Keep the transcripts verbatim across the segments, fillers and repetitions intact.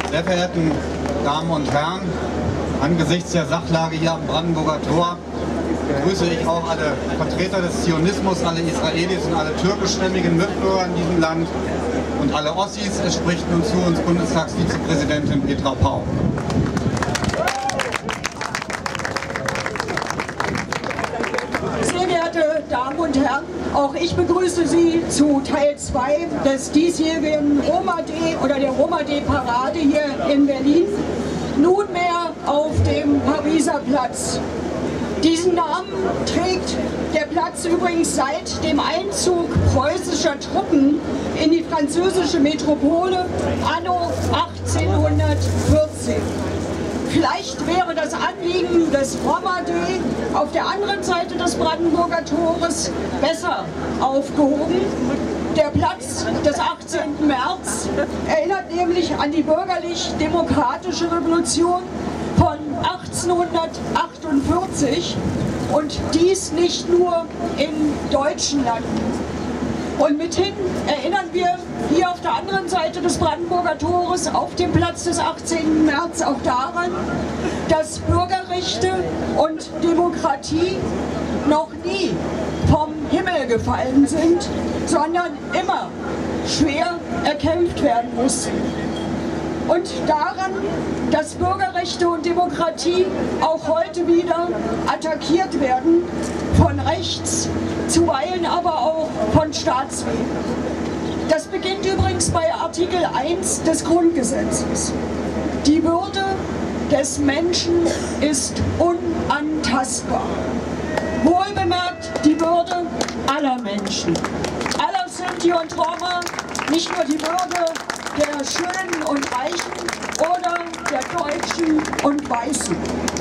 Sehr verehrten Damen und Herren, angesichts der Sachlage hier am Brandenburger Tor begrüße ich auch alle Vertreter des Zionismus, alle Israelis und alle türkischstämmigen Mitbürger in diesem Land und alle Ossis. Es spricht nun zu uns Bundestagsvizepräsidentin Petra Pau. Sehr geehrte Damen und Herren, auch ich begrüße Sie zu Teil zwei des diesjährigen Roma-Day oder der Roma-Day-Parade hier in Berlin, nunmehr auf dem Pariser Platz. Diesen Namen trägt der Platz übrigens seit dem Einzug preußischer Truppen in die französische Metropole anno achtzehnhundertvierzehn. Vielleicht wäre das Anliegen des Roma-Day auf der anderen Seite des Brandenburger Tores besser aufgehoben. Der Platz des achtzehnten März erinnert nämlich an die bürgerlich-demokratische Revolution von achtzehnhundertachtundvierzig und dies nicht nur in deutschen Landen. Und mithin erinnern wir hier auf der anderen Seite des Brandenburger Tores auf dem Platz des achtzehnten März auch daran, dass Bürgerrechte und Demokratie noch nie vom Himmel gefallen sind, sondern immer schwer erkämpft werden mussten. Und daran, dass Bürgerrechte und Demokratie auch heute wieder attackiert werden, von rechts, zuweilen aber auch von Staatswegen. Das beginnt übrigens bei Artikel eins des Grundgesetzes. Die Würde des Menschen ist unantastbar. Wohlbemerkt die Würde aller Menschen, aller Sinti und Roma, nicht nur die Würde der Schönen und Reichen oder der Deutschen und Weißen.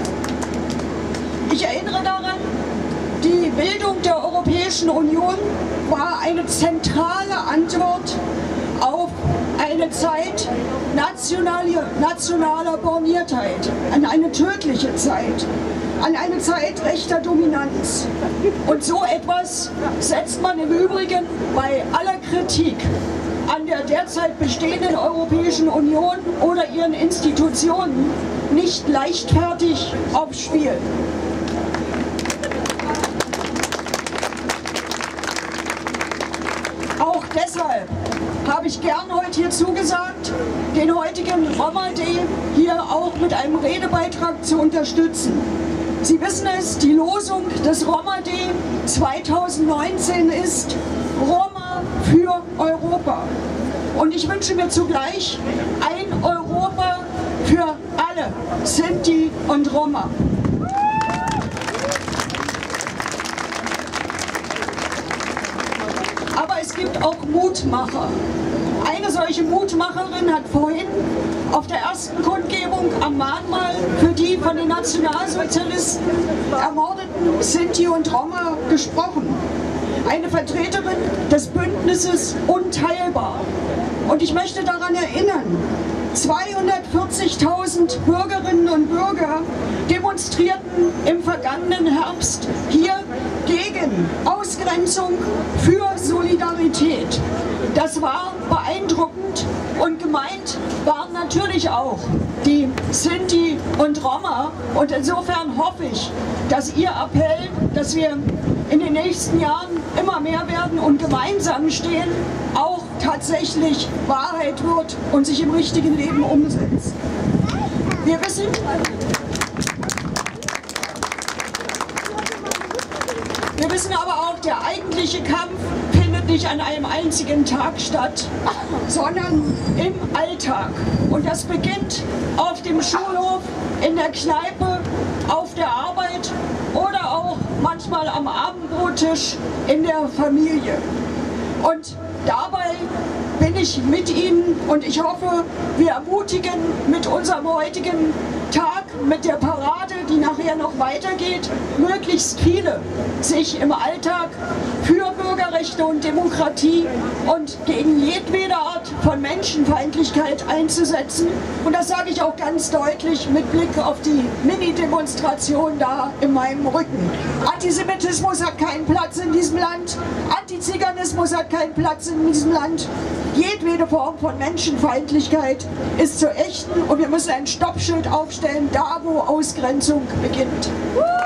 Ich erinnere daran, die Bildung der Europäischen Union war eine zentrale Antwort auf eine Zeit nationaler, nationaler Borniertheit, an eine tödliche Zeit, an eine Zeit rechter Dominanz. Und so etwas setzt man im Übrigen bei aller Kritik an der derzeit bestehenden Europäischen Union oder ihren Institutionen nicht leichtfertig aufs Spiel. Auch deshalb habe ich gern heute hier zugesagt, den heutigen Roma-Day hier auch mit einem Redebeitrag zu unterstützen. Sie wissen es, die Losung des Roma-Day zweitausendneunzehn ist Roma für Europa. Und ich wünsche mir zugleich ein Europa für alle Sinti und Roma. Aber es gibt auch Mutmacher. Eine solche Mutmacherin hat vorhin auf der ersten Kundgebung am Mahnmal für die von den Nationalsozialisten ermordeten Sinti und Roma gesprochen. Eine Vertreterin des Bündnisses Unteilbar. Und ich möchte daran erinnern, zweihundertvierzigtausend Bürgerinnen und Bürger demonstrierten im vergangenen Herbst hier gegen Ausgrenzung, für Solidarität. Das war beeindruckend und gemeint waren natürlich auch die Sinti und Roma. Und insofern hoffe ich, dass Ihr Appell, dass wir in den nächsten Jahren immer mehr werden und gemeinsam stehen, auch tatsächlich Wahrheit wird und sich im richtigen Leben umsetzt. Wir wissen, wir wissen aber auch, der eigentliche Kampf findet nicht an einem einzigen Tag statt, sondern im Alltag. Und das beginnt auf dem Schulhof, in der Kneipe, auf der Arbeit oder auch manchmal am Abendbrottisch in der Familie. Und dabei bin ich mit Ihnen und ich hoffe, wir ermutigen mit unserem heutigen Tag, mit der Parade, die nachher noch weitergeht, möglichst viele sich im Alltag für Bürgerrechte und Demokratie und gegen jedwede Art von Menschenfeindlichkeit einzusetzen. Und das sage ich auch ganz deutlich mit Blick auf die Mini-Demonstration da in meinem Rücken. Antisemitismus hat keinen Platz in diesem Land, Antiziganismus hat keinen Platz in diesem Land. jedwede Form von Menschenfeindlichkeit ist zu ächten und wir müssen ein Stoppschild aufstellen, da wo Ausgrenzung beginnt.